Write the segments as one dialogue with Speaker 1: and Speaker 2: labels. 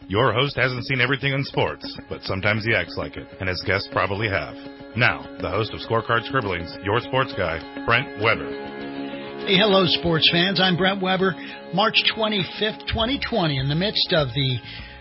Speaker 1: Your host hasn't seen everything in sports, but sometimes he acts like it, and his guests probably have. Now, the host of Scorecard Scribblings, your sports guy, Brent Weber.
Speaker 2: Hey, hello, sports fans. I'm Brent Weber. March 25th, 2020, in the midst of the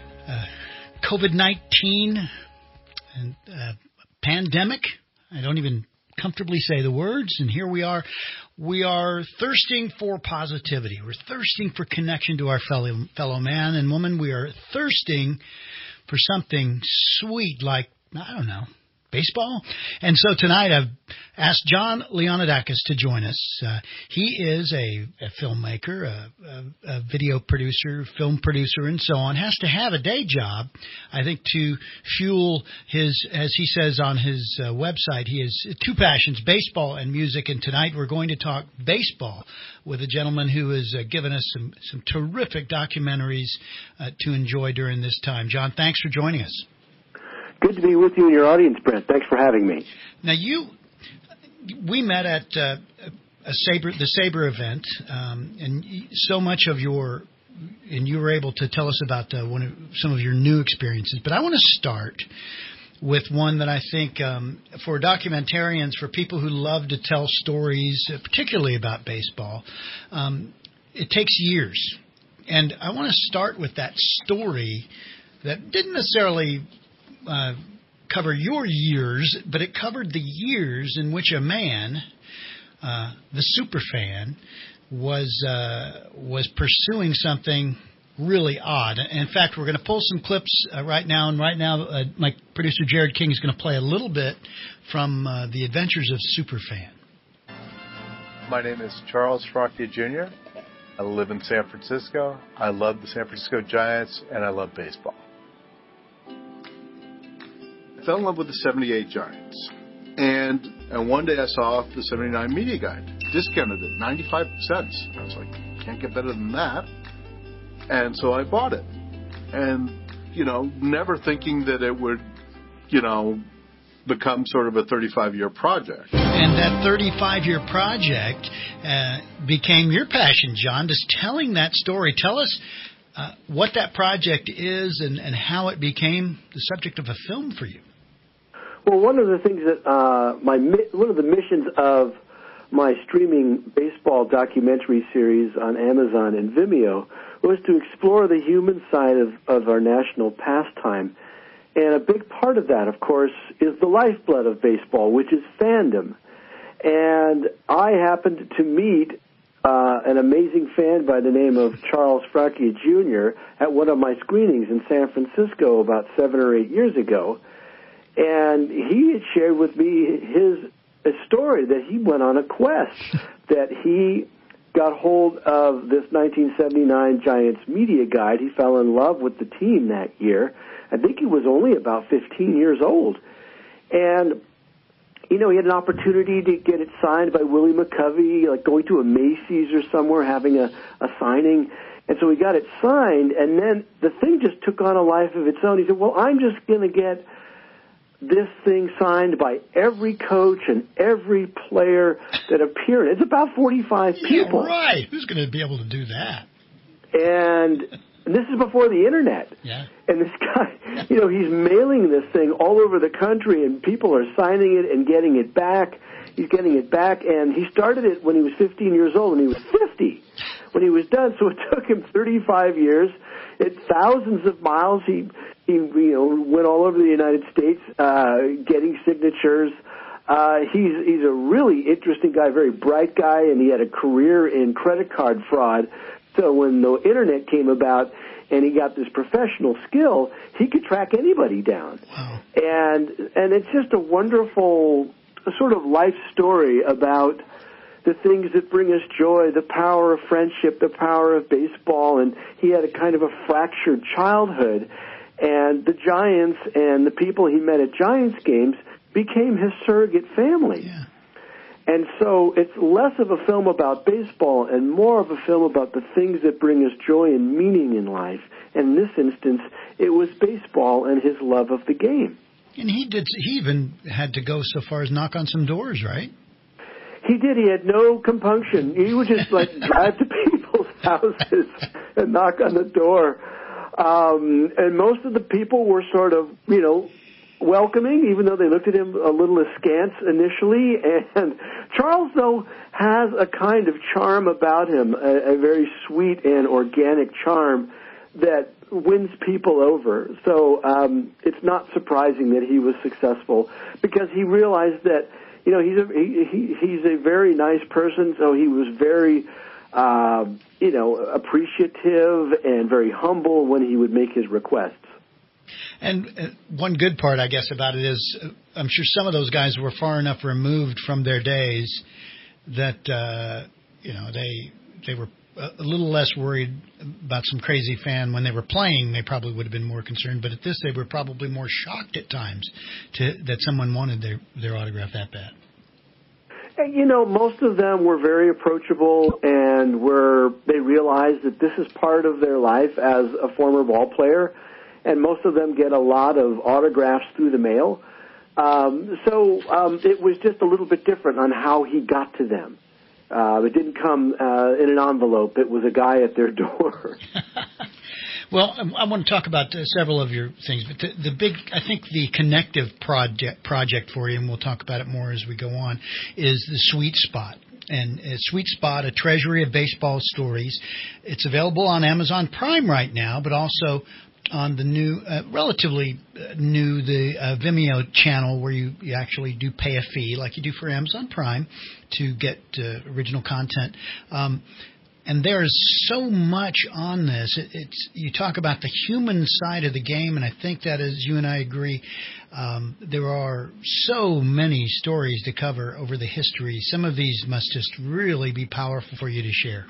Speaker 2: COVID-19 pandemic. I don't even comfortably say the words, and here we are. We are thirsting for positivity. We're thirsting for connection to our fellow man and woman. We are thirsting for something sweet like, I don't know, baseball. And so tonight I've asked Jon Leonoudakis to join us. He is a filmmaker, a video producer, film producer, and so on. Has to have a day job, I think, to fuel his, as he says on his website, he has two passions, baseball and music. And tonight we're going to talk baseball with a gentleman who has given us some terrific documentaries to enjoy during this time. Jon, thanks for joining us.
Speaker 3: Good to be with you and your audience, Brent. Thanks for having me.
Speaker 2: Now, we met at the Sabre event, and so much of you were able to tell us about some of your new experiences. But I want to start with one that I think for documentarians, for people who love to tell stories, particularly about baseball, it takes years. And I want to start with that story that didn't necessarily cover your years, but it covered the years in which a man, the superfan, was pursuing something really odd. In fact, we're going to pull some clips right now, and right now my producer Jared King is going to play a little bit from The Adventures of Superfan.
Speaker 4: My name is Charles Frockia Jr. I live in San Francisco. I love the San Francisco Giants, and I love baseball. I fell in love with the 78 Giants. And one day I saw the 79 media guide, discounted at 95 cents. I was like, can't get better than that. And so I bought it. And, never thinking that it would, become sort of a 35-year project.
Speaker 2: And that 35-year project became your passion, Jon. Just telling that story, tell us what that project is and how it became the subject of a film for you.
Speaker 3: Well, one of the things that one of the missions of my streaming baseball documentary series on Amazon and Vimeo was to explore the human side of our national pastime. And a big part of that, of course, is the lifeblood of baseball, which is fandom. And I happened to meet an amazing fan by the name of Charles Frockia Jr. at one of my screenings in San Francisco about 7 or 8 years ago. And he had shared with me a story that he went on a quest, that he got hold of this 1979 Giants media guide. He fell in love with the team that year. I think he was only about 15 years old. And, he had an opportunity to get it signed by Willie McCovey, like going to a Macy's or somewhere, having a signing. And so he got it signed, and then the thing just took on a life of its own. He said, well, I'm just going to get this thing signed by every coach and every player that appeared. It's about 45 people.
Speaker 2: Yeah, right. Who's going to be able to do that?
Speaker 3: And this is before the internet.
Speaker 2: Yeah.
Speaker 3: And this guy, he's mailing this thing all over the country, and people are signing it and getting it back. He's getting it back, and he started it when he was 15 years old, and he was 50 when he was done. So it took him 35 years. It's thousands of miles. He went all over the United States getting signatures. He's a really interesting guy, very bright guy, and he had a career in credit card fraud. So when the internet came about and he got this professional skill, he could track anybody down.
Speaker 2: Wow.
Speaker 3: And it's just a wonderful sort of life story about the things that bring us joy, the power of friendship, the power of baseball. And he had a kind of a fractured childhood. And the Giants and the people he met at Giants games became his surrogate family.
Speaker 2: Yeah.
Speaker 3: And so it's less of a film about baseball and more of a film about the things that bring us joy and meaning in life. And in this instance, it was baseball and his love of the game.
Speaker 2: And he even had to go so far as knock on some doors, right?
Speaker 3: He did. He had no compunction. He would just drive to people's houses and knock on the door. And most of the people were sort of, welcoming, even though they looked at him a little askance initially. And Charles, though, has a kind of charm about him, a very sweet and organic charm that wins people over. So it's not surprising that he was successful, because he realized that, he's a very nice person, so he was very, appreciative and very humble when he would make his requests.
Speaker 2: And one good part, I guess, about it is I'm sure some of those guys were far enough removed from their days that, they were a little less worried about some crazy fan. When they were playing, they probably would have been more concerned. But at this, they were probably more shocked at times that someone wanted their autograph that bad.
Speaker 3: Most of them were very approachable, and they realized that this is part of their life as a former ball player. And most of them get a lot of autographs through the mail. So it was just a little bit different on how he got to them. It didn't come in an envelope. It was a guy at their door.
Speaker 2: Well, I want to talk about several of your things, but the big, I think the connective project for you, and we'll talk about it more as we go on, is the Sweet Spot. And Sweet Spot, a treasury of baseball stories. It's available on Amazon Prime right now, but also on the new, relatively new, the Vimeo channel, where you actually do pay a fee like you do for Amazon Prime to get original content. And there's so much on this. You talk about the human side of the game, and I think that, as you and I agree, there are so many stories to cover over the history. Some of these must just really be powerful for you to share.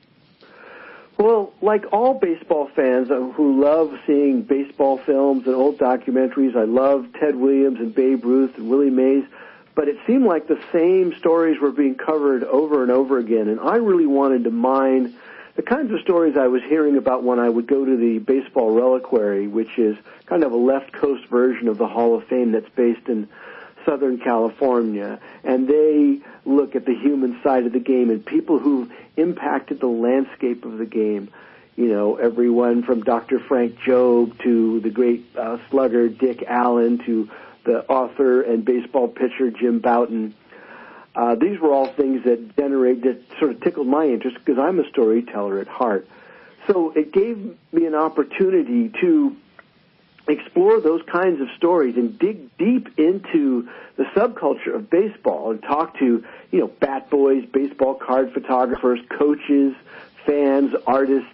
Speaker 3: Well, like all baseball fans who love seeing baseball films and old documentaries, I love Ted Williams and Babe Ruth and Willie Mays, but it seemed like the same stories were being covered over and over again, and I really wanted to mine the kinds of stories I was hearing about when I would go to the Baseball Reliquary, which is kind of a left coast version of the Hall of Fame that's based in Southern California, and they look at the human side of the game and people who've impacted the landscape of the game. Everyone from Dr. Frank Jobe to the great slugger Dick Allen to the author and baseball pitcher Jim Bouton. These were all things that sort of tickled my interest, because I'm a storyteller at heart. So it gave me an opportunity to explore those kinds of stories and dig deep into the subculture of baseball and talk to, bat boys, baseball card photographers, coaches, fans, artists,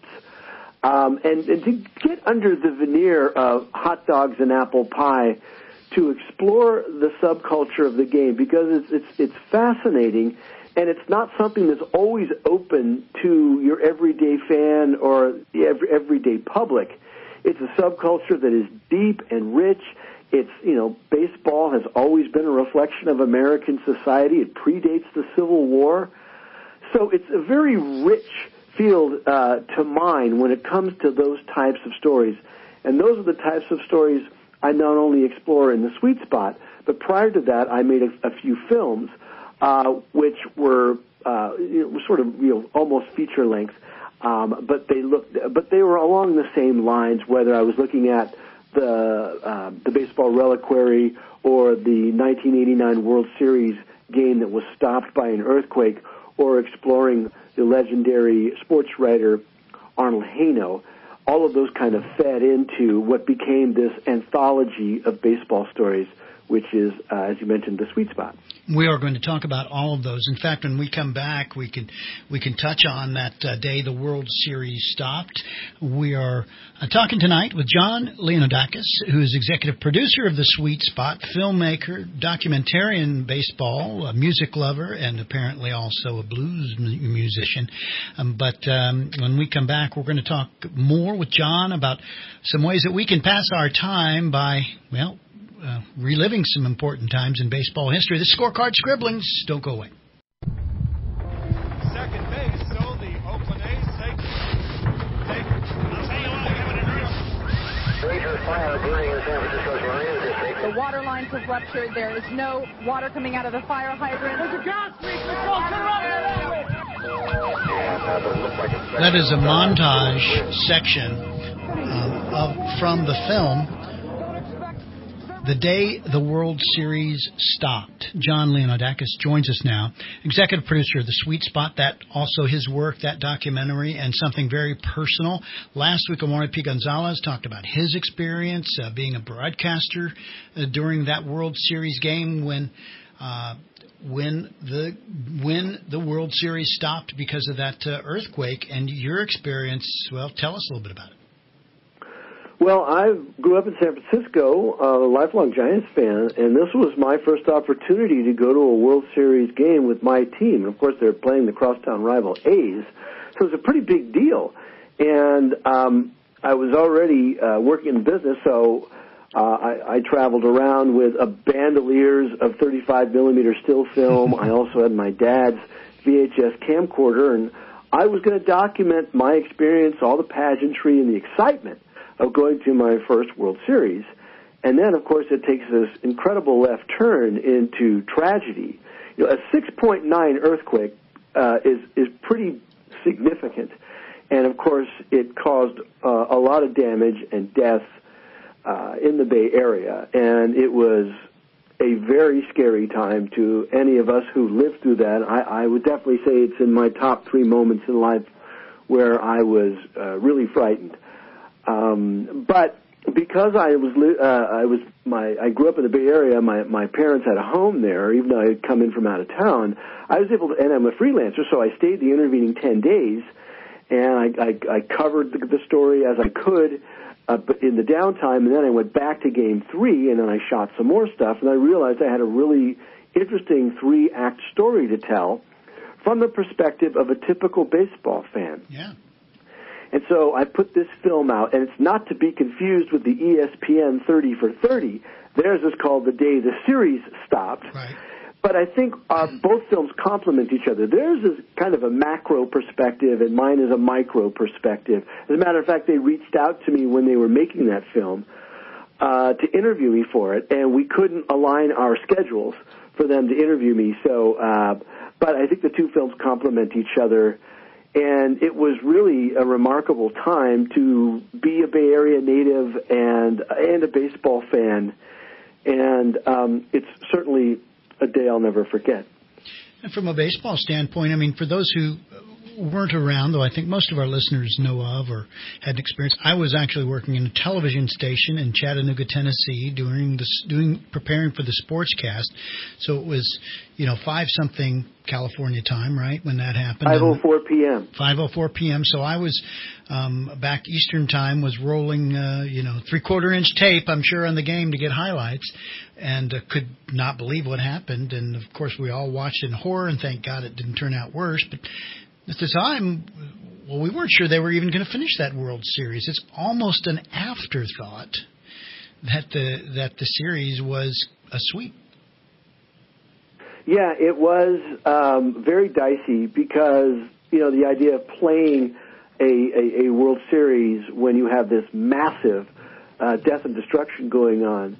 Speaker 3: and to get under the veneer of hot dogs and apple pie, to explore the subculture of the game, because it's fascinating, and it's not something that's always open to your everyday fan or the everyday public. It's a subculture that is deep and rich. It's, baseball has always been a reflection of American society. It predates the Civil War. So it's a very rich field to mine when it comes to those types of stories. And those are the types of stories I not only explore in the Sweet Spot, but prior to that, I made a few films, which were sort of almost feature length. But they were along the same lines, whether I was looking at the Baseball Reliquary or the 1989 World Series game that was stopped by an earthquake, or exploring the legendary sports writer Arnold Haino. All of those kind of fed into what became this anthology of baseball stories, which is, as you mentioned, the Sweet Spot.
Speaker 2: We are going to talk about all of those. In fact, when we come back, we can touch on that day the World Series stopped. We are talking tonight with Jon Leonoudakis, who is executive producer of the Sweet Spot, filmmaker, documentarian baseball, a music lover, and apparently also a blues musician. But when we come back, we're going to talk more with Jon about some ways that we can pass our time by, reliving some important times in baseball history. The Scorecard Scribblings. Don't go away.
Speaker 5: Second base, so the Oakland A's take. I'll tell you what, I have it.
Speaker 6: Rangers fire burning in San Francisco's Marina District.
Speaker 7: The water lines have ruptured. There is no water coming out of the fire hydrant. There's a gas leak. That
Speaker 2: is a montage section from the film, The Day the World Series Stopped. Jon Leonoudakis joins us now, executive producer of The Sweet Spot, that also his work, that documentary, and something very personal. Last week, Omari P. Gonzalez talked about his experience being a broadcaster during that World Series game when the World Series stopped because of that earthquake. And your experience, well, tell us a little bit about it.
Speaker 3: Well, I grew up in San Francisco, a lifelong Giants fan, and this was my first opportunity to go to a World Series game with my team. Of course, they're playing the crosstown rival A's, so it was a pretty big deal. And I was already working in business, so I traveled around with a bandoliers of 35-millimeter still film. I also had my dad's VHS camcorder, and I was going to document my experience, all the pageantry and the excitement of going to my first World Series. And then, of course, it takes this incredible left turn into tragedy. You know, a 6.9 earthquake is pretty significant. And, of course, it caused a lot of damage and death in the Bay Area. And it was a very scary time to any of us who lived through that. I would definitely say it's in my top 3 moments in life where I was really frightened. But because I grew up in the Bay Area, my parents had a home there, even though I had come in from out of town. I was able to, and I'm a freelancer, so I stayed the intervening 10 days, and I covered the story as I could in the downtime, and then I went back to Game 3, and then I shot some more stuff, and I realized I had a really interesting 3-act story to tell from the perspective of a typical baseball fan.
Speaker 2: Yeah.
Speaker 3: And so I put this film out, and it's not to be confused with the ESPN 30 for 30. Theirs is called The Day the Series Stopped.
Speaker 2: Right.
Speaker 3: But I think both films complement each other. Theirs is kind of a macro perspective, and mine is a micro perspective. As a matter of fact, they reached out to me when they were making that film to interview me for it, and we couldn't align our schedules for them to interview me. So, but I think the two films complement each other. And it was really a remarkable time to be a Bay Area native and a baseball fan. And it's certainly a day I'll never forget.
Speaker 2: And from a baseball standpoint, I mean, for those who weren't around, though I think most of our listeners know of or had an experience, I was actually working in a television station in Chattanooga, Tennessee, preparing for the sportscast. So it was, 5-something California time, right, when that happened.
Speaker 3: 5:04 p.m.
Speaker 2: 5:04 p.m. So I was back Eastern time, was rolling, 3/4-inch tape, I'm sure, on the game to get highlights, and could not believe what happened. And, of course, we all watched in horror, and thank God it didn't turn out worse. But at the time, we weren't sure they were even going to finish that World Series. It's almost an afterthought that the series was a sweep.
Speaker 3: Yeah, it was very dicey because, the idea of playing a World Series when you have this massive death and destruction going on,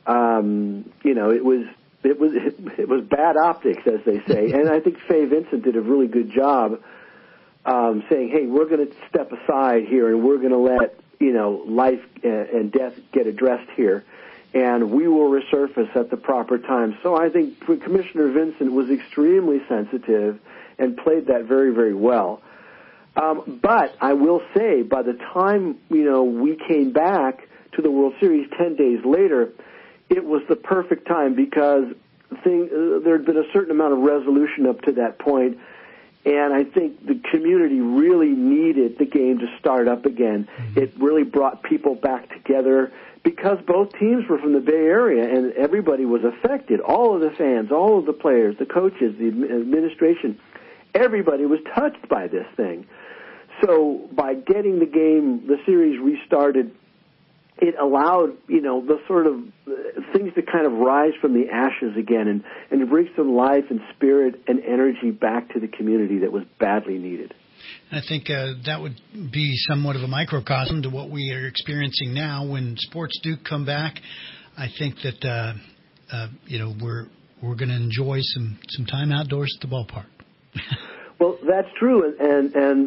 Speaker 3: it was bad optics, as they say. And I think Faye Vincent did a really good job saying, hey, we're going to step aside here and we're going to let, life and death get addressed here. And we will resurface at the proper time. So I think Commissioner Vincent was extremely sensitive and played that very, very well. But I will say, by the time, we came back to the World Series 10 days later, it was the perfect time because there had been a certain amount of resolution up to that point, and I think the community really needed the game to start up again. It really brought people back together because both teams were from the Bay Area, and everybody was affected. All of the fans, all of the players, the coaches, the administration, everybody was touched by this thing. So by getting the series restarted, it allowed, the sort of things to kind of rise from the ashes again and to bring some life and spirit and energy back to the community that was badly needed.
Speaker 2: I think that would be somewhat of a microcosm to what we are experiencing now. When sports do come back, I think that, we're going to enjoy some time outdoors at the ballpark.
Speaker 3: Well, that's true, and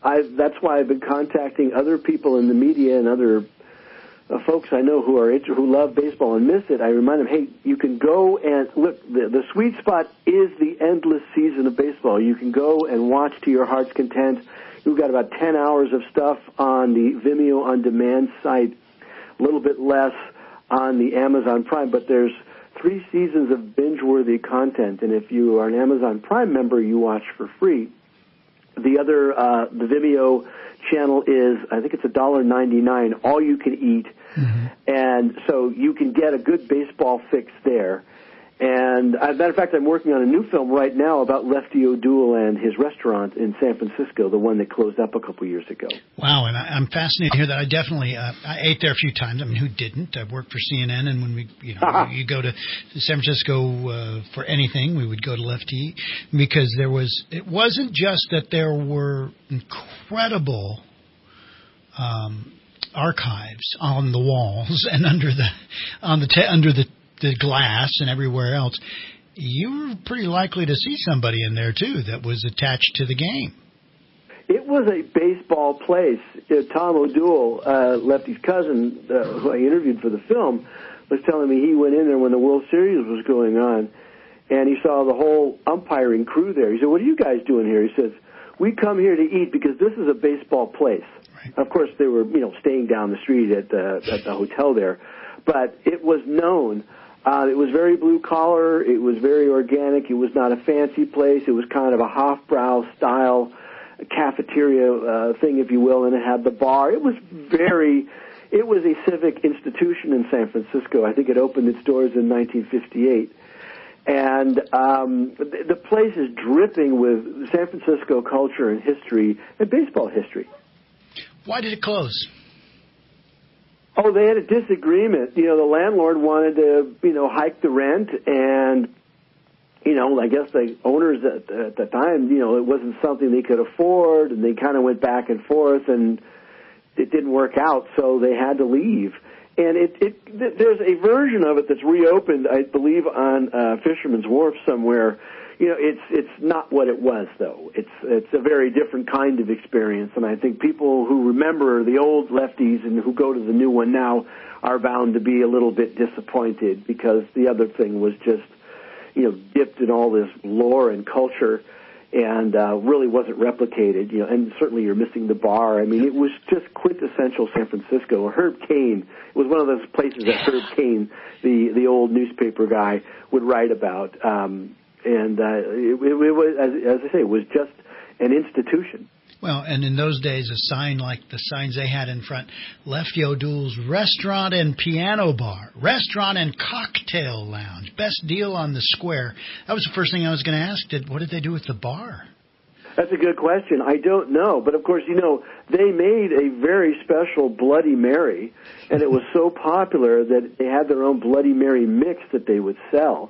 Speaker 3: that's why I've been contacting other people in the media and other folks I know who love baseball and miss it. I remind them, hey, you can go and look. The sweet spot is the endless season of baseball. You can go and watch to your heart's content. We've got about 10 hours of stuff on the Vimeo on demand site, a little bit less on the Amazon Prime, but there's 3 seasons of binge-worthy content, and if you are an Amazon Prime member, you watch for free. The other, the Vimeo channel is, I think it's $1.99, all you can eat, and so you can get a good baseball fix there. And as a matter of fact, I'm working on a new film right now about Lefty O'Doul and his restaurant in San Francisco, the one that closed up a couple years ago.
Speaker 2: Wow, and I'm fascinated to hear that. I definitely I ate there a few times. I mean, who didn't? I've worked for CNN, and when we, you go to San Francisco for anything, we would go to Lefty because it wasn't just that there were incredible archives on the walls and under the glass and everywhere else. You were pretty likely to see somebody in there, too, that was attached to the game.
Speaker 3: It was a baseball place. Tom O'Doul, Lefty's cousin, who I interviewed for the film, was telling me he went in there when the World Series was going on, and he saw the whole umpiring crew there. He said, what are you guys doing here? He says, we come here to eat because this is a baseball place. Right. Of course, they were staying down the street at the hotel there, but it was known. It was very blue-collar. It was very organic. It was not a fancy place. It was kind of a Hofbrau style cafeteria thing, if you will, and it had the bar. It was a civic institution in San Francisco. I think it opened its doors in 1958. And the place is dripping with San Francisco culture and history and baseball history.
Speaker 2: Why did it close?
Speaker 3: Oh, they had a disagreement. The landlord wanted to, hike the rent, and, I guess the owners at the time, it wasn't something they could afford, and they kind of went back and forth, and it didn't work out, so they had to leave. And there's a version of it that's reopened, I believe, on Fisherman's Wharf somewhere. It's not what it was, though. It's a very different kind of experience, and I think people who remember the old Lefties and who go to the new one now are bound to be a little bit disappointed because the other thing was just, dipped in all this lore and culture and really wasn't replicated. And certainly you're missing the bar. I mean, it was just quintessential San Francisco. Herb Caen, it was one of those places that Herb Caen, the old newspaper guy, would write about. And it was, as I say, it was just an institution.
Speaker 2: Well, and in those days, a sign like the signs they had in front, Lefty O'Doul's Restaurant and Piano Bar, Restaurant and Cocktail Lounge, best deal on the square. That was the first thing I was going to ask. What did they do with the bar?
Speaker 3: That's a good question. I don't know. But, of course, they made a very special Bloody Mary, and it was so popular that they had their own Bloody Mary mix that they would sell.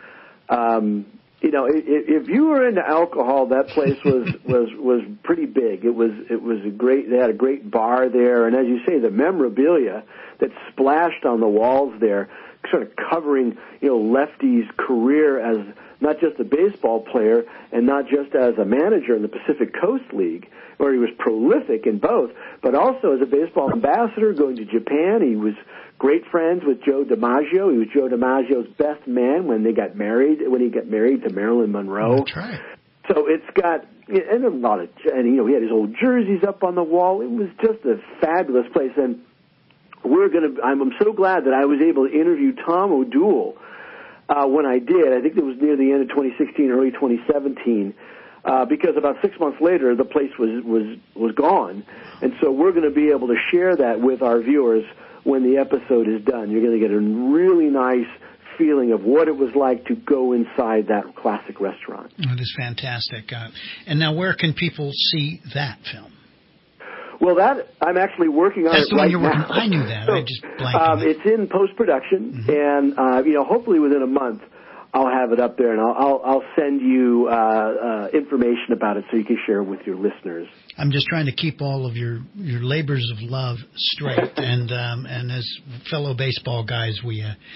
Speaker 3: If you were into alcohol, that place was pretty big. It was a great. They had a great bar there, and as you say, the memorabilia that splashed on the walls there, sort of covering Lefty's career as not just a baseball player and not just as a manager in the Pacific Coast League, where he was prolific in both, but also as a baseball ambassador going to Japan. He was great friends with Joe DiMaggio. He was Joe DiMaggio's best man when he got married to Marilyn Monroe.
Speaker 2: That's right.
Speaker 3: So it's got and a lot of, and he had his old jerseys up on the wall. It was just a fabulous place. And I'm so glad that I was able to interview Tom O'Doul when I did. I think it was near the end of 2016, early 2017. Because about 6 months later, the place was gone. And so we're going to be able to share that with our viewers when the episode is done. You're going to get a really nice feeling of what it was like to go inside that classic restaurant.
Speaker 2: That is fantastic. And now where can people see that film?
Speaker 3: Well, I'm actually working on
Speaker 2: That's
Speaker 3: it right
Speaker 2: now.
Speaker 3: now.
Speaker 2: I knew that. I just blanked on it.
Speaker 3: It's in post-production, and hopefully within a month I'll have it up there, and I'll send you information about it so you can share it with your listeners.
Speaker 2: I'm just trying to keep all of your labors of love straight, and as fellow baseball guys, we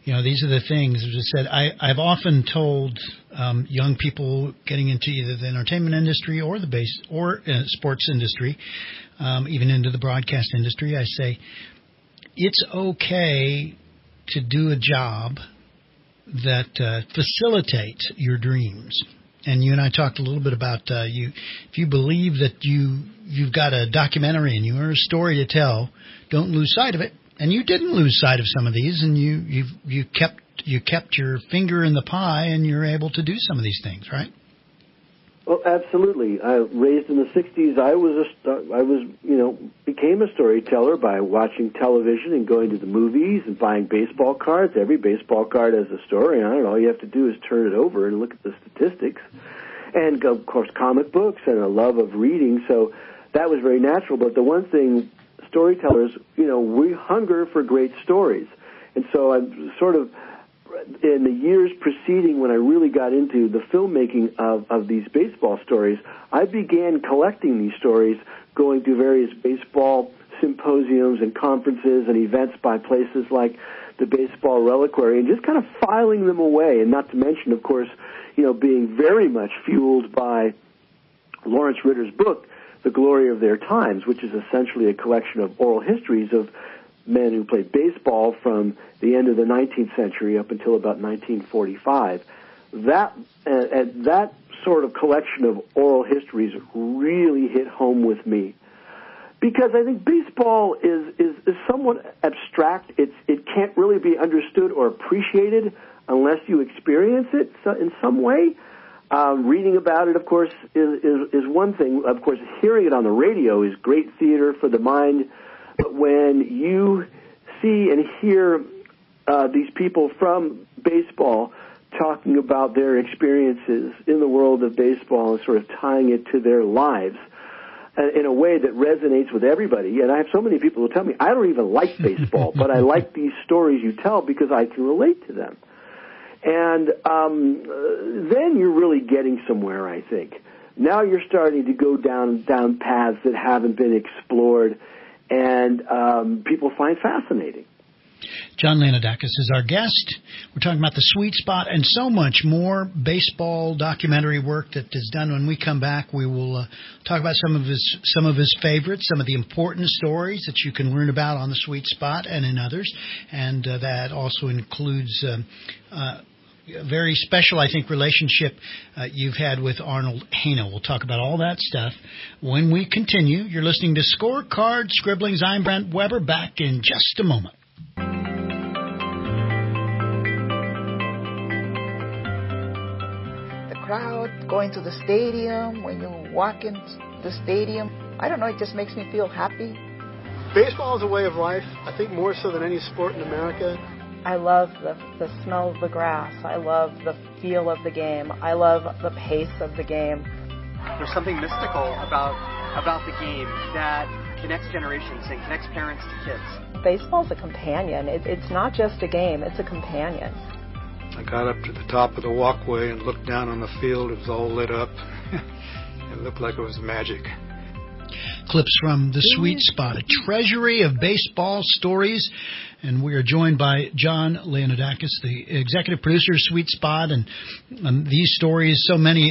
Speaker 2: These are the things. As I said, I've often told young people getting into either the entertainment industry or the sports industry, even into the broadcast industry, I say it's okay to do a job that facilitates your dreams. And you and I talked a little bit about if you believe that you've got a documentary and you have a story to tell, don't lose sight of it. And you didn't lose sight of some of these, and you kept your finger in the pie, and you're able to do some of these things, right?
Speaker 3: Well, absolutely. I raised in the '60s. I became a storyteller by watching television and going to the movies and buying baseball cards. Every baseball card has a story on it. All you have to do is turn it over and look at the statistics. And, of course, comic books and a love of reading. So that was very natural. But the one thing, storytellers, we hunger for great stories. And so I'm sort of, in the years preceding when I really got into the filmmaking of these baseball stories, I began collecting these stories, going to various baseball symposiums and conferences and events by places like the Baseball Reliquary, and just kind of filing them away. And not to mention, of course, being very much fueled by Lawrence Ritter's book, The Glory of Their Times, which is essentially a collection of oral histories of men who played baseball from the end of the 19th century up until about 1945. That sort of collection of oral histories really hit home with me, because I think baseball is somewhat abstract. It can't really be understood or appreciated unless you experience it in some way. Reading about it, of course, is one thing. Of course, hearing it on the radio is great theater for the mind. But when you see and hear these people from baseball talking about their experiences in the world of baseball and sort of tying it to their lives in a way that resonates with everybody, and I have so many people who tell me, I don't even like baseball, but I like these stories you tell because I can relate to them. And then you're really getting somewhere, I think. Now you're starting to go down paths that haven't been explored, and people find fascinating.
Speaker 2: Jon Leonoudakis is our guest. We're talking about the sweet spot and so much more baseball documentary work that is done. When we come back, we will talk about some of his favorites, some of the important stories that you can learn about on the sweet spot and in others, and that also includes a very special, I think, relationship you've had with Arnold Haino. We'll talk about all that stuff when we continue. You're listening to Scorecard Scribblings. I'm Brent Weber. Back in just a moment.
Speaker 8: Crowd going to the stadium, when you walk into the stadium, I don't know, it just makes me feel happy.
Speaker 9: Baseball is a way of life, I think more so than any sport in America.
Speaker 10: I love the smell of the grass. I love the feel of the game. I love the pace of the game.
Speaker 11: There's something mystical about the game that connects generations and connects parents to kids.
Speaker 10: Baseball's a companion. It's not just a game, it's a companion.
Speaker 9: I got up to the top of the walkway and looked down on the field. It was all lit up. It looked like it was magic.
Speaker 2: Clips from The Sweet Spot, a treasury of baseball stories. And we are joined by Jon Leonoudakis, the executive producer of Sweet Spot. And these stories, so many...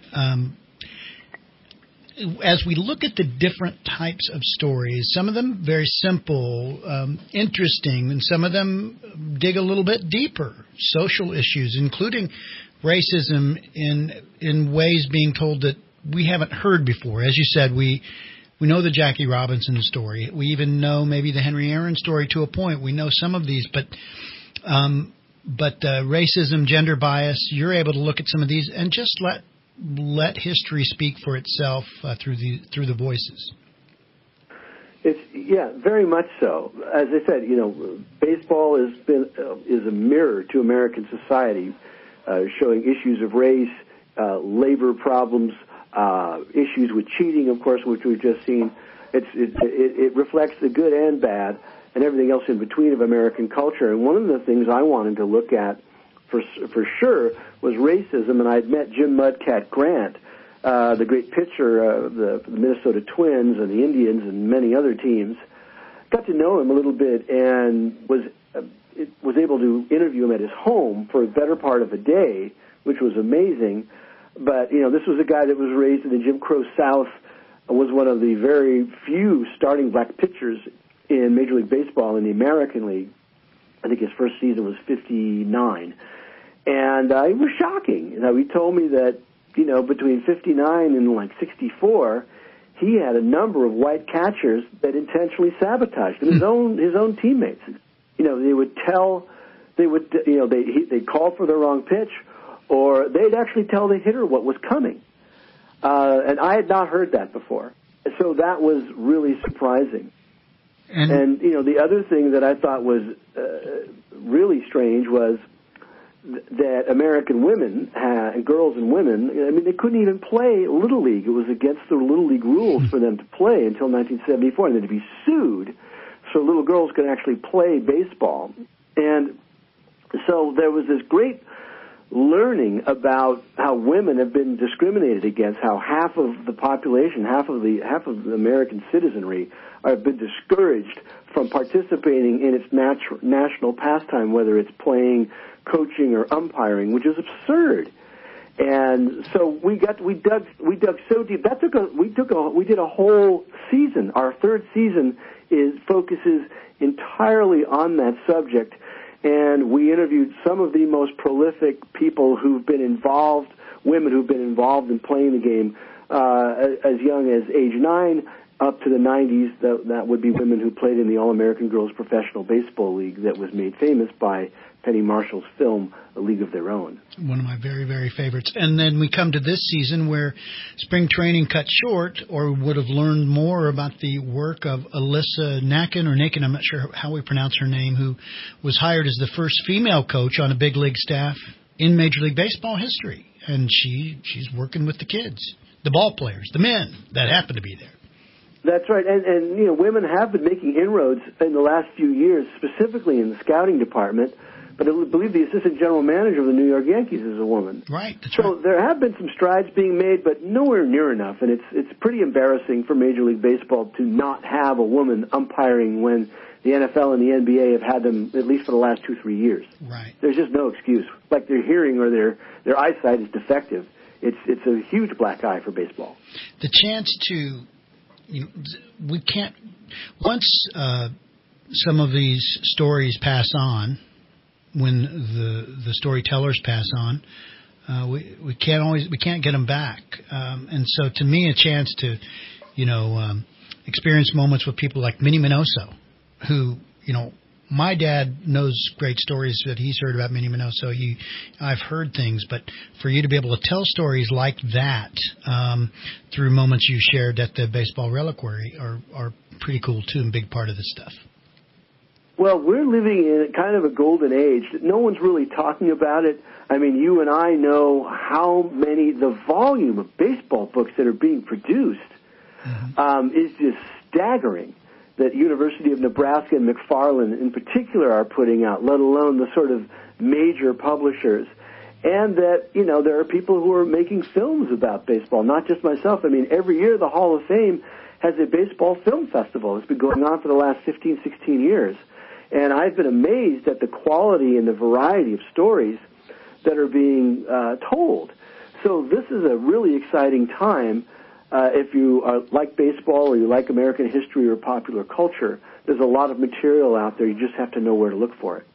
Speaker 2: as we look at the different types of stories, some of them very simple, interesting, and some of them dig a little bit deeper. Social issues, including racism in ways being told that we haven't heard before. As you said, we know the Jackie Robinson story. We even know maybe the Henry Aaron story to a point. We know some of these, but racism, gender bias, you're able to look at some of these and just let history speak for itself through the voices.
Speaker 3: It's very much so. As I said, baseball is a mirror to American society, showing issues of race, labor problems, issues with cheating, of course, which we've just seen. It reflects the good and bad and everything else in between of American culture. And one of the things I wanted to look at for sure was racism, and I'd met Jim Mudcat Grant, the great pitcher of the Minnesota Twins and the Indians and many other teams. Got to know him a little bit and was was able to interview him at his home for a better part of a day, which was amazing. But, this was a guy that was raised in the Jim Crow South, was one of the very few starting black pitchers in Major League Baseball in the American League. I think his first season was 59. And it was shocking. He told me that, between 59 and like 64, he had a number of white catchers that intentionally sabotaged him, his own teammates. They'd call for the wrong pitch, or they'd actually tell the hitter what was coming. And I had not heard that before. So that was really surprising. And the other thing that I thought was really strange was that American women, girls and women, they couldn't even play Little League. It was against the Little League rules for them to play until 1974, and then to be sued so little girls could actually play baseball. And so there was this great learning about how women have been discriminated against, how half of the population, half of the American citizenry have been discouraged from participating in its national pastime, whether it's playing, coaching, or umpiring, which is absurd. And so we dug so deep. We did a whole season. Our third season focuses entirely on that subject. And we interviewed some of the most prolific people who've been involved, women who've been involved in playing the game as young as age 9 up to the 90s. That would be women who played in the All-American Girls Professional Baseball League that was made famous by Penny Marshall's film, A League of Their Own.
Speaker 2: One of my very, very favorites. And then we come to this season where spring training cut short, or would have learned more about the work of Alyssa Nakin, I'm not sure how we pronounce her name, who was hired as the first female coach on a big league staff in Major League Baseball history. And she's working with the kids, the ball players, the men that happen to be there.
Speaker 3: That's right, and women have been making inroads in the last few years, specifically in the scouting department. But I believe the assistant general manager of the New York Yankees is a woman.
Speaker 2: Right.
Speaker 3: So there have been some strides being made, but nowhere near enough. And it's pretty embarrassing for Major League Baseball to not have a woman umpiring when the NFL and the NBA have had them at least for the last 2-3 years.
Speaker 2: Right.
Speaker 3: There's just no excuse. Like their hearing or their eyesight is defective. It's a huge black eye for baseball.
Speaker 2: The chance to, we can't, once some of these stories pass on, when the storytellers pass on, we can't get them back. And so, to me, a chance to, experience moments with people like Minnie Minoso, who, my dad knows great stories that he's heard about Minnie Minoso. I've heard things, but for you to be able to tell stories like that through moments you shared at the Baseball Reliquary are pretty cool too, and a big part of this stuff.
Speaker 3: Well, we're living in kind of a golden age. No one's really talking about it. I mean, you and I know the volume of baseball books that are being produced is just staggering, that University of Nebraska and McFarland in particular are putting out, let alone the sort of major publishers. And that, there are people who are making films about baseball, not just myself. I mean, every year the Hall of Fame has a baseball film festival. It's been going on for the last 15, 16 years. And I've been amazed at the quality and the variety of stories that are being told. So this is a really exciting time. If you like baseball or you like American history or popular culture, there's a lot of material out there. You just have to know where to look for it.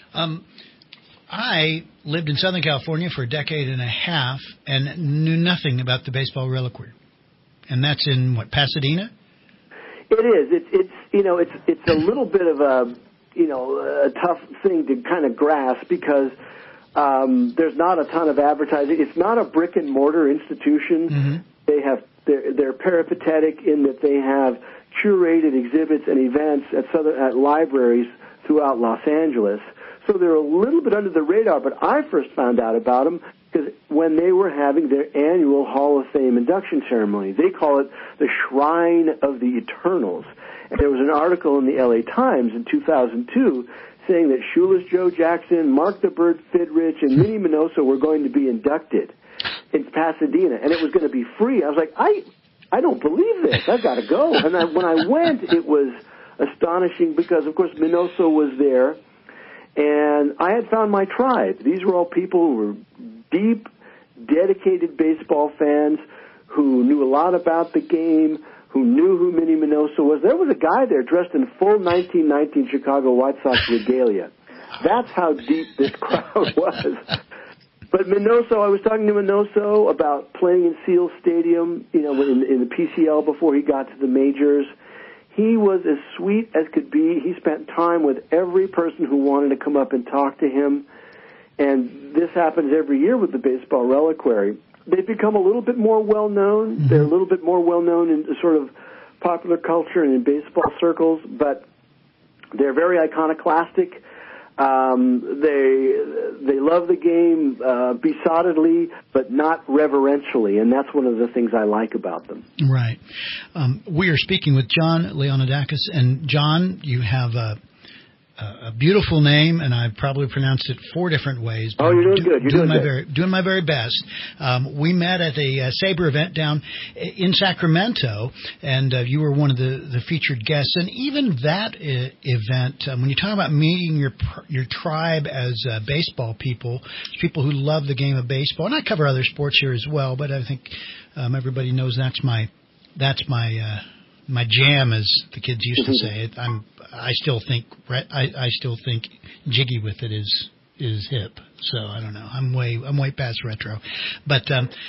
Speaker 2: I lived in Southern California for a decade and a half and knew nothing about the Baseball Reliquary. And that's in, Pasadena?
Speaker 3: It is. It's a little bit of a tough thing to kind of grasp because there's not a ton of advertising. It's not a brick and mortar institution. Mm-hmm. They're peripatetic in that they have curated exhibits and events at libraries throughout Los Angeles. So they're a little bit under the radar, but I first found out about them because when they were having their annual Hall of Fame induction ceremony. They call it the Shrine of the Eternals. And there was an article in the LA Times in 2002 saying that Shoeless Joe Jackson, Mark the Bird Fidrich, and Minnie Minoso were going to be inducted in Pasadena, and it was going to be free. I was like, I don't believe this. I've got to go. And when I went, it was astonishing because, of course, Minoso was there, And I had found my tribe. These were all people who were deep, dedicated baseball fans who knew a lot about the game, who knew who Minnie Minoso was. There was a guy there dressed in full 1919 Chicago White Sox regalia. That's how deep this crowd was. But Minoso, I was talking to Minoso about playing in Seal Stadium, in the PCL before he got to the majors. He was as sweet as could be. He spent time with every person who wanted to come up and talk to him. And this happens every year with the Baseball Reliquary. They've become a little bit more well-known. Mm-hmm. They're a little bit more well-known in sort of popular culture and in baseball circles, but they're very iconoclastic. They love the game besottedly, but not reverentially, and that's one of the things I like about them.
Speaker 2: Right. We are speaking with Jon Leonoudakis, and John, you have a beautiful name, and I've probably pronounced it 4 different ways.
Speaker 3: Oh, you're doing good. You're
Speaker 2: doing my very best. We met at a Sabre event down in Sacramento, and you were one of the featured guests. And even that event, when you talk about meeting your tribe as baseball people who love the game of baseball, and I cover other sports here as well, but I think everybody knows that's my jam, as the kids used to say. I still think jiggy with it is hip. So I don't know. I'm way past retro, but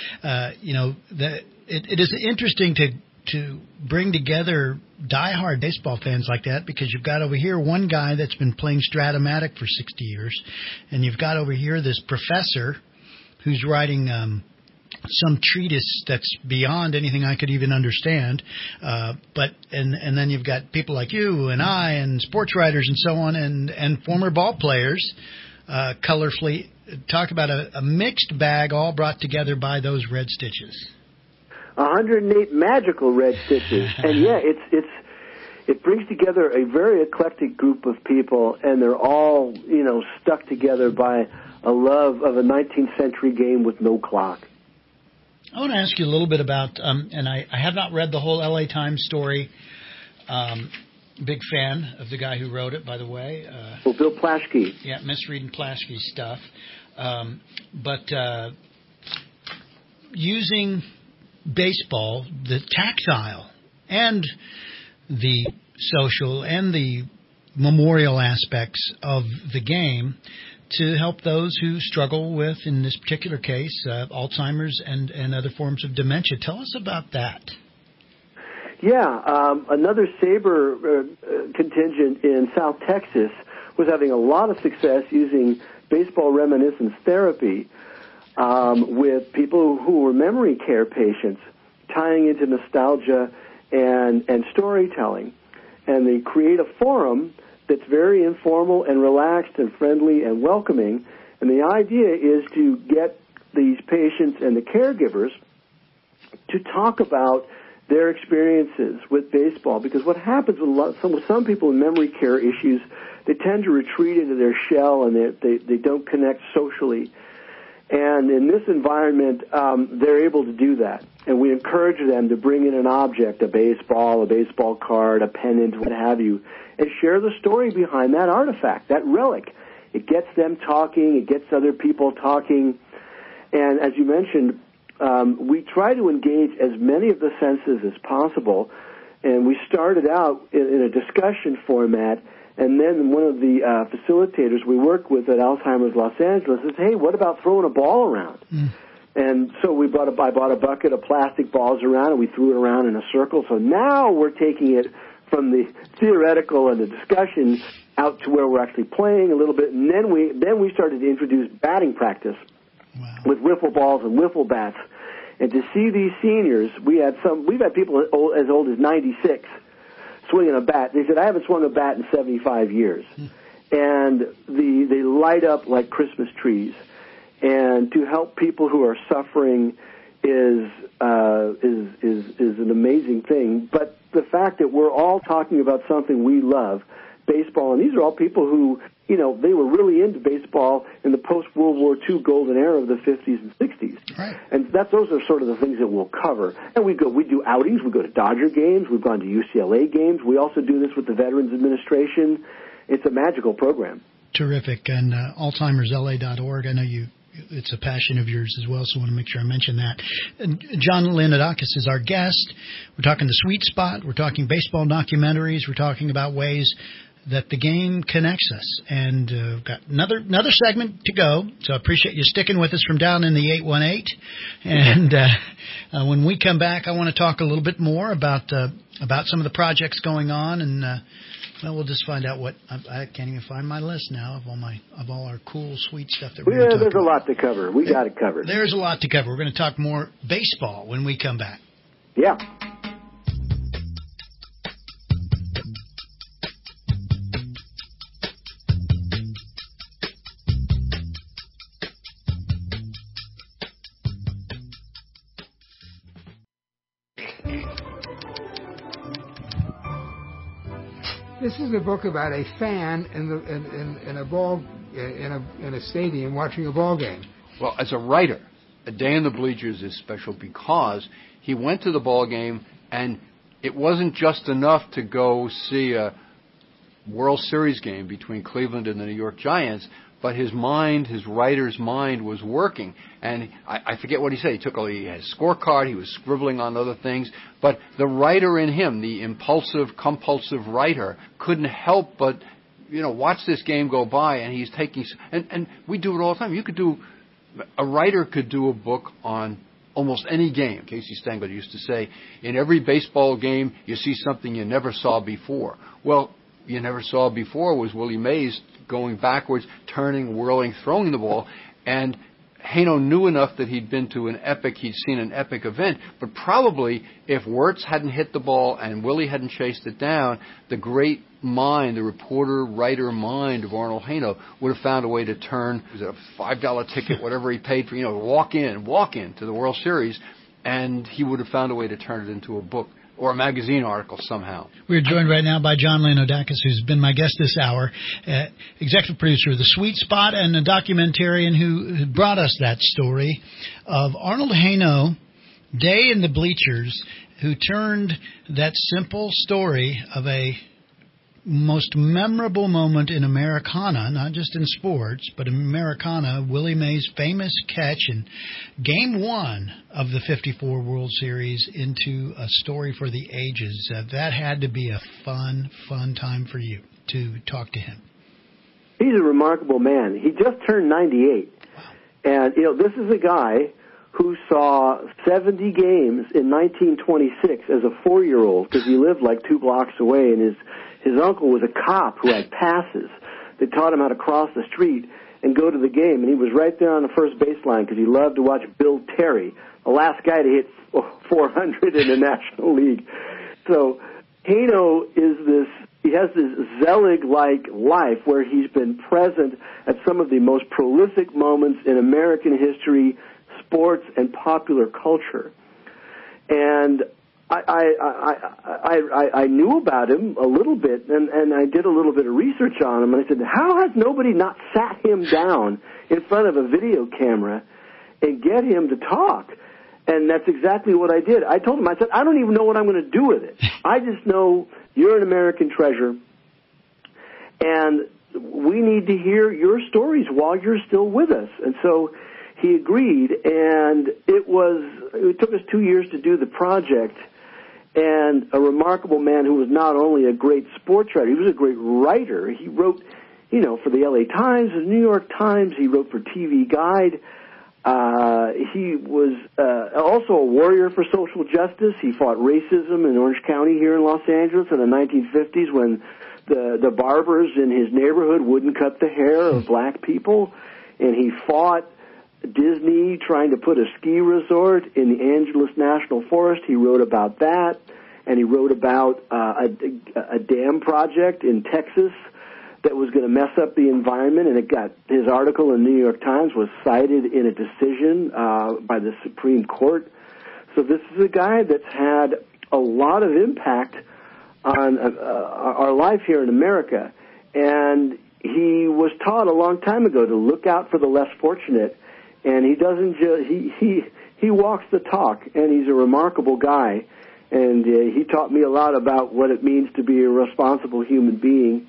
Speaker 2: it is interesting to bring together diehard baseball fans like that, because you've got over here one guy that's been playing Stratomatic for 60 years, and you've got over here this professor who's writing some treatise that's beyond anything I could even understand, but then you've got people like you and I and sports writers and so on, and former ball players, colorfully talk about a mixed bag, all brought together by those red stitches.
Speaker 3: 108 magical red stitches, and yeah, it brings together a very eclectic group of people, and they're all stuck together by a love of a 19th century game with no clock.
Speaker 2: I want to ask you a little bit about, and I have not read the whole LA Times story. Big fan of the guy who wrote it, by the way.
Speaker 3: Bill Plaschke.
Speaker 2: Yeah, misreading Plaschke's stuff. But using baseball, the tactile and the social and the memorial aspects of the game to help those who struggle with, in this particular case, Alzheimer's and other forms of dementia. Tell us about that.
Speaker 3: Yeah, another Sabre contingent in South Texas was having a lot of success using baseball reminiscence therapy with people who were memory care patients, tying into nostalgia and storytelling. And they create a forum that's very informal and relaxed and friendly and welcoming. And the idea is to get these patients and the caregivers to talk about their experiences with baseball. Because what happens with some people with memory care issues, they tend to retreat into their shell and they don't connect socially. And in this environment, they're able to do that. And we encourage them to bring in an object, a baseball card, a pennant, what have you, and share the story behind that artifact, that relic. It gets them talking. It gets other people talking. And as you mentioned, we try to engage as many of the senses as possible. And we started out in a discussion format, and then one of the facilitators we work with at Alzheimer's Los Angeles says, hey, what about throwing a ball around? And so I bought a bucket of plastic balls around, and we threw it around in a circle. So now we're taking it from the theoretical and the discussion out to where we're actually playing a little bit. And then we started to introduce batting practice with wiffle balls and wiffle bats. And to see these seniors, we've had people as old as 96 swinging a bat. They said, I haven't swung a bat in 75 years. And they light up like Christmas trees. And to help people who are suffering is an amazing thing. But the fact that we're all talking about something we love, baseball, and these are all people who, they were really into baseball in the post-World War II golden era of the 50s and 60s.
Speaker 2: Right.
Speaker 3: And those are sort of the things that we'll cover. And we do outings. We go to Dodger games. We've gone to UCLA games. We also do this with the Veterans Administration. It's a magical program.
Speaker 2: terrific. And AlzheimersLA.org, I know it's a passion of yours as well, so I want to make sure I mention that. And Jon Leonoudakis is our guest. We're talking the sweet spot. We're talking baseball documentaries. We're talking about ways that the game connects us. And we've got another segment to go, so I appreciate you sticking with us from down in the 818. And when we come back, I want to talk a little bit more about some of the projects going on, and well, we'll just find out what I can't even find my list now of all our cool, sweet stuff that we're going to talk about.
Speaker 3: There's a lot to cover. We got it covered.
Speaker 2: There's a lot to cover. We're going to talk more baseball when we come back.
Speaker 3: Yeah.
Speaker 12: This is a book about a fan in a stadium watching a ball game.
Speaker 13: Well, as a writer, A Day in the Bleachers is special because he went to the ball game, and it wasn't just enough to go see a World Series game between Cleveland and the New York Giants, but his writer's mind was working. And I forget what he said. He had a scorecard, he was scribbling on other things, but the writer in him, the impulsive, compulsive writer, couldn't help but, watch this game go by, and he's taking, and we do it all the time. A writer could do a book on almost any game. Casey Stengel used to say, in every baseball game, you see something you never saw before. Well, you never saw before was Willie Mays going backwards, turning, whirling, throwing the ball. And Haino knew enough that he'd been to he'd seen an epic event. But probably if Wirtz hadn't hit the ball and Willie hadn't chased it down, the great mind, the reporter, writer mind of Arnold Haino would have found a way to turn, was it a $5 ticket, whatever he paid for, walk in to the World Series, and he would have found a way to turn it into a book or a magazine article somehow.
Speaker 2: We're joined right now by Jon Leonoudakis, who's been my guest this hour, executive producer of The Sweet Spot and a documentarian who brought us that story of Arnold Haino, Day in the Bleachers, who turned that simple story of a most memorable moment in Americana, not just in sports, but in Americana, Willie Mays' famous catch in Game 1 of the 54 World Series into a story for the ages. That had to be a fun time for you to talk to him.
Speaker 3: He's a remarkable man. He just turned 98. Wow. And, this is a guy who saw 70 games in 1926 as a 4-year-old because he lived like 2 blocks away, and his uncle was a cop who had passes that taught him how to cross the street and go to the game. And he was right there on the first baseline because he loved to watch Bill Terry, the last guy to hit 400 in the National League. So Haino he has this Zelig-like life where he's been present at some of the most prolific moments in American history, sports, and popular culture. And I knew about him a little bit, and I did a little bit of research on him, and I said, how has nobody not sat him down in front of a video camera and get him to talk? And that's exactly what I did. I told him, I said, I don't even know what I'm going to do with it. I just know you're an American treasure, and we need to hear your stories while you're still with us. And so he agreed, and it took us 2 years to do the project. And a remarkable man who was not only a great sports writer, he was a great writer. He wrote, for the LA Times, the New York Times. He wrote for TV Guide. He was also a warrior for social justice. He fought racism in Orange County here in Los Angeles in the 1950s when the barbers in his neighborhood wouldn't cut the hair of black people. And he fought Disney trying to put a ski resort in the Angeles National Forest. He wrote about that, and he wrote about a dam project in Texas that was going to mess up the environment, and his article in the New York Times was cited in a decision by the Supreme Court. So this is a guy that's had a lot of impact on our life here in America, and he was taught a long time ago to look out for the less fortunate. And he doesn't he walks the talk, and he's a remarkable guy. And he taught me a lot about what it means to be a responsible human being.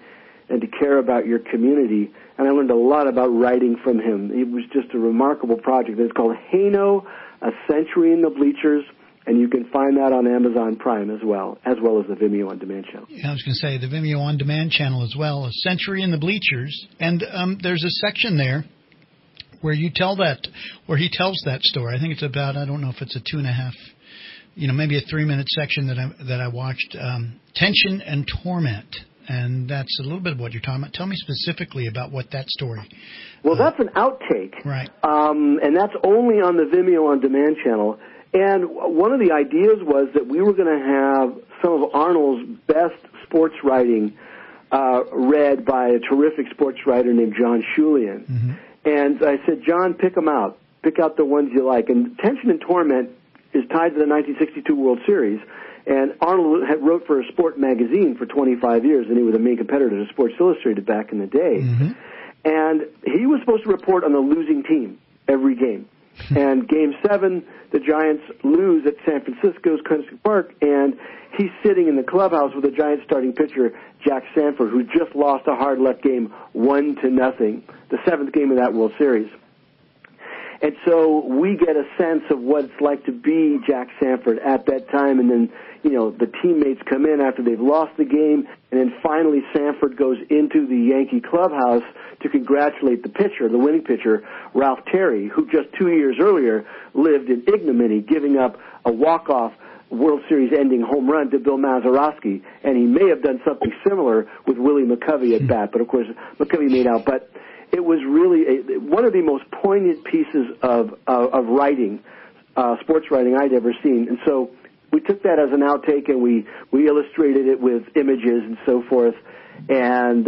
Speaker 3: and to care about your community. And I learned a lot about writing from him. It was just a remarkable project. It's called Haino, A Century in the Bleachers, and you can find that on Amazon Prime as well as the Vimeo On Demand channel.
Speaker 2: Yeah, I was going to say the Vimeo On Demand channel as well, A Century in the Bleachers. And there's a section there where he tells that story. I think it's about, I don't know if it's a 2.5, maybe a 3-minute section that I watched, Tension and Torment. And that's a little bit of what you're talking about. Tell me specifically about what that story.
Speaker 3: Well, that's an outtake.
Speaker 2: Right.
Speaker 3: And that's only on the Vimeo On Demand channel. And one of the ideas was that we were going to have some of Arnold's best sports writing read by a terrific sports writer named John Schulian. Mm-hmm. And I said, John, pick them out. Pick out the ones you like. And Tension and Torment is tied to the 1962 World Series. And Arnold had wrote for a sport magazine for 25 years, and he was a main competitor to Sports Illustrated back in the day. Mm-hmm. And he was supposed to report on the losing team every game. And Game 7, the Giants lose at San Francisco's Country Park, and he's sitting in the clubhouse with the Giants starting pitcher, Jack Sanford, who just lost a hard-luck game 1-0, the 7th game of that World Series. And so we get a sense of what it's like to be Jack Sanford at that time, and then, the teammates come in after they've lost the game, and then finally Sanford goes into the Yankee clubhouse to congratulate the pitcher, the winning pitcher, Ralph Terry, who just 2 years earlier lived in ignominy, giving up a walk-off World Series ending home run to Bill Mazeroski, and he may have done something similar with Willie McCovey at bat, but of course McCovey made out. But it was really one of the most poignant pieces of writing, sports writing I'd ever seen. And so we took that as an outtake, and we illustrated it with images and so forth. And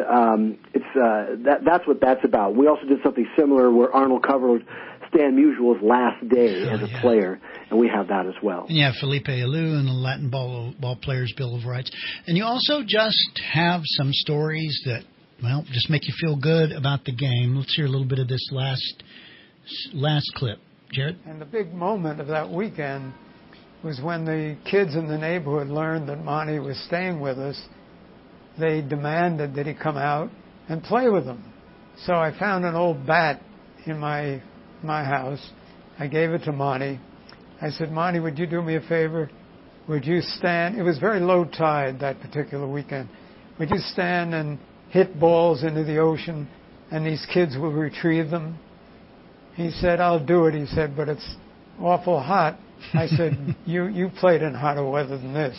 Speaker 3: that's what that's about. We also did something similar where Arnold covered Stan Musial's last day as a player, and we have that as well.
Speaker 2: And you have Felipe Alou and the Latin Ball Players Bill of Rights. And you also just have some stories that, just make you feel good about the game. Let's hear a little bit of this last clip. Jared?
Speaker 12: And the big moment of that weekend was when the kids in the neighborhood learned that Monty was staying with us. They demanded that he come out and play with them. So I found an old bat in my house. I gave it to Monty. I said, Monty, would you do me a favor? Would you stand? It was very low tide that particular weekend. Would you stand and hit balls into the ocean, and these kids will retrieve them? He said, I'll do it. He said, but it's awful hot. I said, you played in hotter weather than this.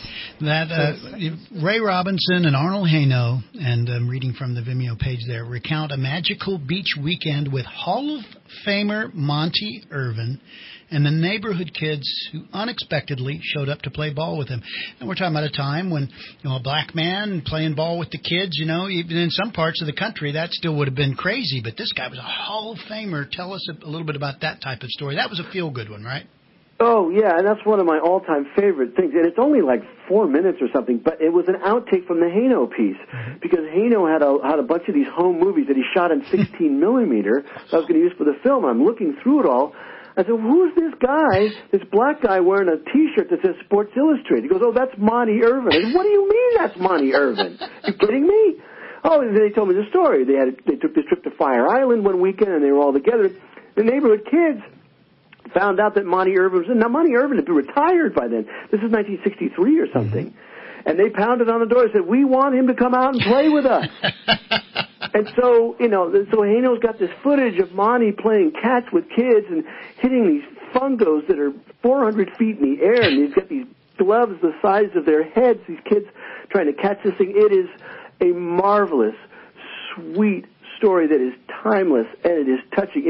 Speaker 2: Ray Robinson and Arnold Haino, and I'm reading from the Vimeo page there, recount a magical beach weekend with Hall of Famer Monty Irvin and the neighborhood kids who unexpectedly showed up to play ball with him. And we're talking about a time when, a black man playing ball with the kids, even in some parts of the country, that still would have been crazy. But this guy was a Hall of Famer. Tell us a little bit about that type of story. That was a feel-good one, right?
Speaker 3: Oh, yeah, and that's one of my all-time favorite things. And it's only like 4 minutes or something, but it was an outtake from the Haino piece, because Haino had a bunch of these home movies that he shot in 16 millimeter that I was going to use for the film. I'm looking through it all. I said, who's this guy, this black guy wearing a T-shirt that says Sports Illustrated? He goes, oh, that's Monty Irvin. I said, what do you mean that's Monty Irvin? You kidding me? Oh, and then they told me the story. They took this trip to Fire Island one weekend, and they were all together. The neighborhood kids found out that Monty Irvin was in. Now, Monty Irvin had been retired by then. This is 1963 or something. Mm-hmm. And they pounded on the door and said, we want him to come out and play with us. And so, so Haino's got this footage of Monty playing catch with kids and hitting these fungos that are 400 feet in the air, and he's got these gloves the size of their heads, these kids trying to catch this thing. It is a marvelous, sweet story that is timeless, and it is touching.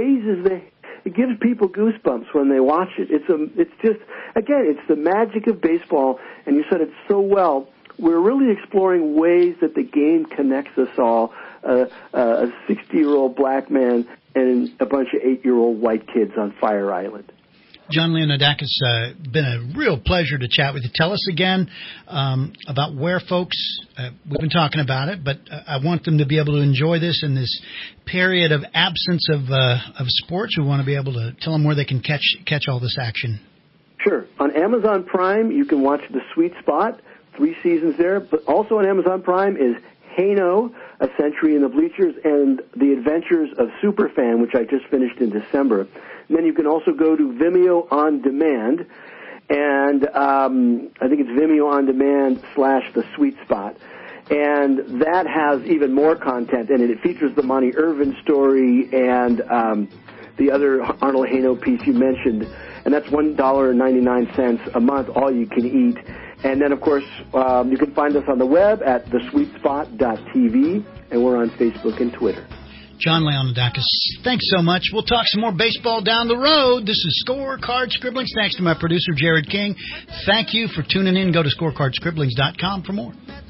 Speaker 3: It gives people goosebumps when they watch it. It's just, again, it's the magic of baseball, and you said it so well. We're really exploring ways that the game connects us all, a 60-year-old black man and a bunch of 8-year-old white kids on Fire Island.
Speaker 2: Jon Leonoudakis, been a real pleasure to chat with you. Tell us again about where folks, we've been talking about it, but I want them to be able to enjoy this in this period of absence of sports. We want to be able to tell them where they can catch all this action.
Speaker 3: Sure. On Amazon Prime, you can watch The Sweet Spot, 3 seasons there, but also on Amazon Prime is Haino, A Century in the Bleachers, and The Adventures of Superfan, which I just finished in December. And then you can also go to Vimeo On Demand, and I think it's Vimeo On Demand / The Sweet Spot. And that has even more content in it. It features the Monty Irvin story and the other Arnold Haino piece you mentioned. And that's $1.99 a month, all you can eat. And then, of course, you can find us on the web at thesweetspot.tv, and we're on Facebook and Twitter.
Speaker 2: Jon Leonoudakis, thanks so much. We'll talk some more baseball down the road. This is Scorecard Scribblings. Thanks to my producer, Jared King. Thank you for tuning in. Go to scorecardscribblings.com for more.